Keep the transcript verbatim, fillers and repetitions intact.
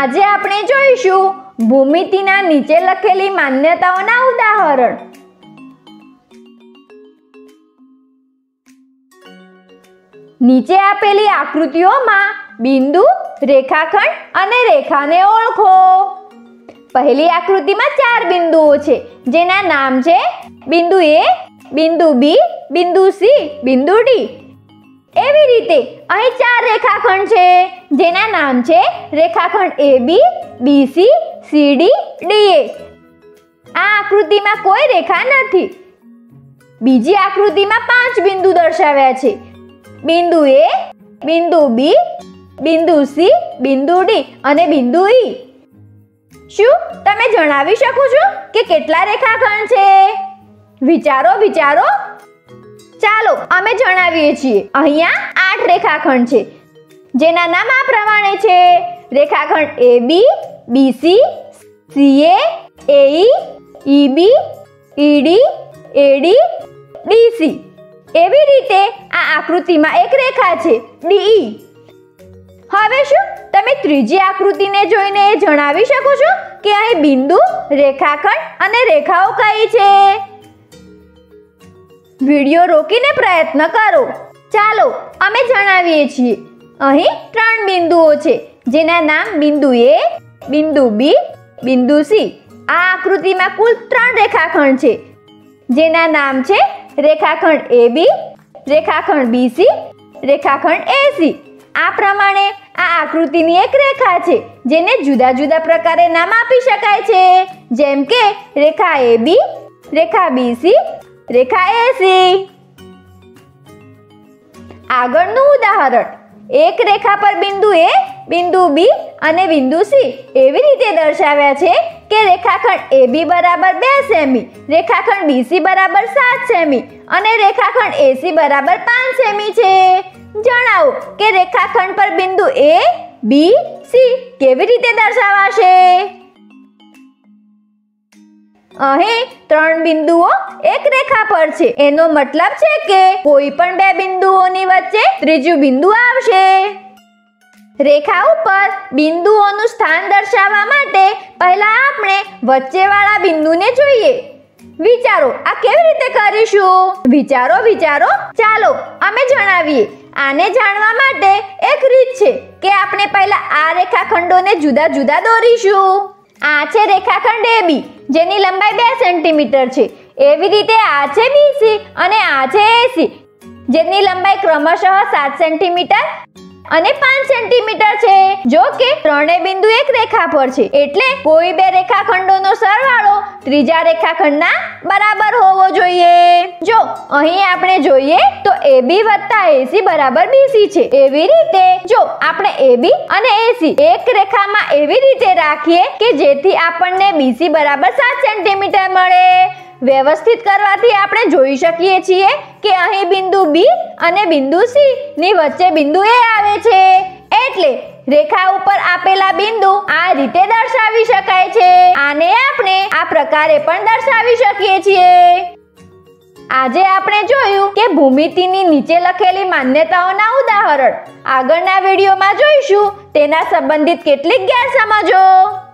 આજે આપણે જોઈશું ભૂમિતિના નીચે લખેલી માન્યતાઓના ઉદાહરણ। નીચે આપેલી આકૃતિઓમાં બિંદુ, રેખાખંડ અને રેખાને ઓળખો। પહેલી આકૃતિમાં ચાર બિંદુઓ છે જેના નામ છે બિંદુ એ, બિંદુ બી, બિંદુ સી, બિંદુ ડી। એવી રીતે અહીં ચાર રેખાખંડ છે જેના નામ છે રેખાખંડ A B, B C, C D, D A. આ આકૃતિમાં કોઈ રેખા નથી। બીજી આકૃતિમાં પાંચ બિંદુ દર્શાવ્યા છે, બિંદુ એ, બિંદુ બી, બિંદુ સી, બિંદુ ડી અને બિંદુ ઈ। શું તમે જણાવી શકો છો કે કેટલા રેખાખંડ છે? વિચારો વિચારો। ચાલો અમે જણાવીએ છીએ। અહીંયા આઠ રેખાખંડ છે જેના નામ આ પ્રમાણે છે રેખાખંડ A B, B C, C A, A E, E B, E D, A D, D C. એવી રીતે આ આકૃતિમાં એક રેખા છે ડી ઈ। હવે શું તમે ત્રીજી આકૃતિને જોઈને એ જણાવી શકો છો કે અહીં બિંદુ, રેખાખંડ અને રેખાઓ કઈ છે? વિડિયો રોકીને પ્રયત્ન કરો। ચાલો અમે જણાવીએ છીએ। અહીં ત્રણ બિંદુઓ છે જેના નામ બિંદુ એ, બિંદુ બી, બિંદુ સી। આ આકૃતિમાં કુલ ત્રણ રેખાખંડ છે જેના નામ છે રેખાખંડ એ બી, રેખાખંડ બી સી, રેખાખંડ એ સી। આ પ્રમાણે આ આકૃતિની એક રેખા છે જેને જુદા જુદા પ્રકારે નામ આપી શકાય છે, જેમ કે રેખા એ બી, રેખા B C, Rekha A C. આગળનું ઉદાહરણ, એક રેખા પર બિંદુ એ, બિંદુ બી અને બિંદુ સી એવી રીતે દર્શાવ્યા છે કે રેખાખંડ એ બી બરાબર બે સેમી, રેખાખંડ બી સી બરાબર સાત સેમી અને રેખાખંડ એ સી બરાબર પાંચ સેમી છે। જણાવો કે રેખાખંડ પર બિંદુ એ, બી, સી કેવી રીતે દર્શાવાશે? અહીં ત્રણ બિંદુઓ એક રેખા પર છે, એનો મતલબ છે કે કોઈ પણ બે બિંદુઓની વચ્ચે ત્રીજું બિંદુ આવશે। રેખા ઉપર બિંદુઓનું સ્થાન દર્શાવવા માટે પહેલા આપણે વચ્ચેવાળા બિંદુને જોઈએ। વિચારો આ કેવી રીતે કરીશું? વિચારો વિચારો। ચાલો અમે જણાવીએ। આને જાણવા માટે એક રીત છે કે આપણે પહેલા આ રેખાખંડોને જુદા જુદા દોરીશું। આ છે રેખાખંડ એ બી જેની લંબાઈ બે સેન્ટીમીટર છે। એવી રીતે આ છે બી સી અને આ છે એ સી જેની લંબાઈ ક્રમશઃ સાત સેન્ટીમીટર અને પાંચ સેન્ટીમીટર છે। જો કે ત્રણેય બિંદુ એક રેખા પર છે એટલે કોઈ બે રેખાખંડોનો સરવાળો ત્રીજા રેખાખંડના બરાબર હોવો જોઈએ। જો અહીં આપણે જોઈએ તો એ બી વત્તા એ સી બરાબર બી સી છે। એવી રીતે જો આપણે એ બી અને એ સી એક રેખામાં એવી રીતે રાખીએ કે જેથી આપણને બી સી બરાબર સાત સેન્ટીમીટર મળે। વ્યવસ્થિત કરવાથી આપણે જોઈ શકીએ છીએ કે અહીં બિંદુ બી અને બિંદુ સી ની વચ્ચે બિંદુ એ આવે છે, એટલે રેખા ઉપર આપેલા બિંદુ આ રીતે દર્શાવી શકાય છે। આને આપણે આ પ્રકારે પણ દર્શાવી શકીએ છીએ। આજે આપણે જોયું કે ભૂમિતિની નીચે લખેલી માન્યતાઓના ઉદાહરણ। આગળના વિડીયોમાં જોઈશું તેના સંબંધિત કેટલીક ગેરસમજો।